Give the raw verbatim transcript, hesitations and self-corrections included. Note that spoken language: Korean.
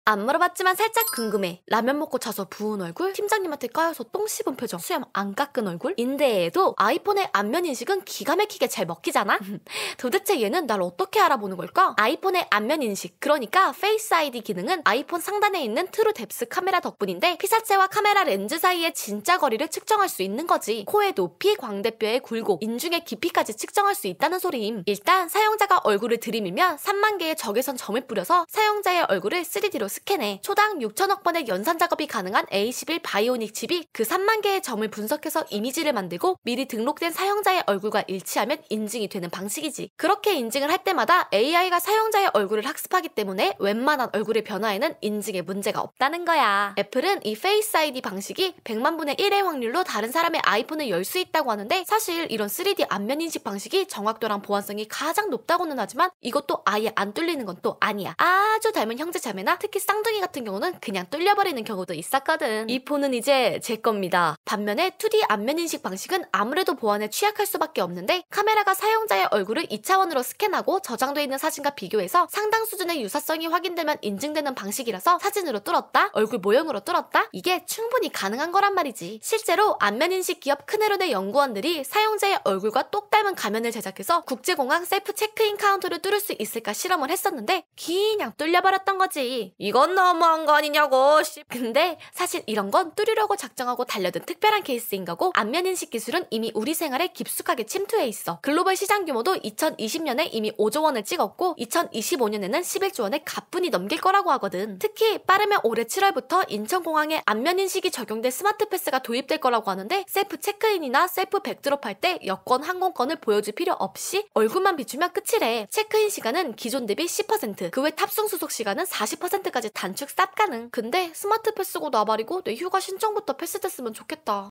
안 물어봤지만 살짝 궁금해. 라면 먹고 자서 부은 얼굴, 팀장님한테 까여서 똥 씹은 표정, 수염 안 깎은 얼굴. 인데에도 아이폰의 안면 인식은 기가 막히게 잘 먹히잖아? 도대체 얘는 날 어떻게 알아보는 걸까? 아이폰의 안면 인식, 그러니까 페이스 아이디 기능은 아이폰 상단에 있는 트루 뎁스 카메라 덕분인데 피사체와 카메라 렌즈 사이의 진짜 거리를 측정할 수 있는 거지. 코의 높이, 광대뼈의 굴곡, 인중의 깊이까지 측정할 수 있다는 소리임. 일단 사용자가 얼굴을 들이밀면 삼만 개의 적외선 점을 뿌려서 사용자의 얼굴을 쓰리디로 스캔해. 초당 육천억 번의 연산 작업이 가능한 에이 십일 바이오닉 칩이 그 삼만 개의 점을 분석해서 이미지를 만들고 미리 등록된 사용자의 얼굴과 일치하면 인증이 되는 방식이지. 그렇게 인증을 할 때마다 에이아이가 사용자의 얼굴을 학습하기 때문에 웬만한 얼굴의 변화에는 인증에 문제가 없다는 거야. 애플은 이 페이스 아이디 방식이 백만 분의 일의 확률로 다른 사람의 아이폰을 열 수 있다고 하는데, 사실 이런 쓰리디 안면 인식 방식이 정확도랑 보안성이 가장 높다고는 하지만 이것도 아예 안 뚫리는 건 또 아니야. 아주 닮은 형제 자매나 특히 쌍둥이 같은 경우는 그냥 뚫려버리는 경우도 있었거든. 이 폰은 이제 제 겁니다. 반면에 투디 안면 인식 방식은 아무래도 보안에 취약할 수밖에 없는데, 카메라가 사용자의 얼굴을 이 차원으로 스캔하고 저장돼 있는 사진과 비교해서 상당 수준의 유사성이 확인되면 인증되는 방식이라서 사진으로 뚫었다, 얼굴 모형으로 뚫었다, 이게 충분히 가능한 거란 말이지. 실제로 안면 인식 기업 크네론의 연구원들이 사용자의 얼굴과 똑 닮은 가면을 제작해서 국제공항 셀프 체크인 카운터를 뚫을 수 있을까 실험을 했었는데 그냥 뚫려버렸던 거지. 이건 너무한 거 아니냐고 씨. 근데 사실 이런 건 뚫으려고 작정하고 달려든 특별한 케이스인 거고, 안면인식 기술은 이미 우리 생활에 깊숙하게 침투해 있어. 글로벌 시장 규모도 이천이십 년에 이미 오조 원을 찍었고 이천이십오 년에는 십일조 원을 가뿐히 넘길 거라고 하거든. 특히 빠르면 올해 칠월부터 인천공항에 안면인식이 적용된 스마트 패스가 도입될 거라고 하는데, 셀프 체크인이나 셀프 백드롭 할 때 여권, 항공권을 보여줄 필요 없이 얼굴만 비추면 끝이래. 체크인 시간은 기존 대비 십 퍼센트, 그 외 탑승 수속 시간은 사십 퍼센트까지 단축 쌉 가능. 근데 스마트 패스고 나발이고 내 휴가 신청부터 패스됐으면 좋겠다.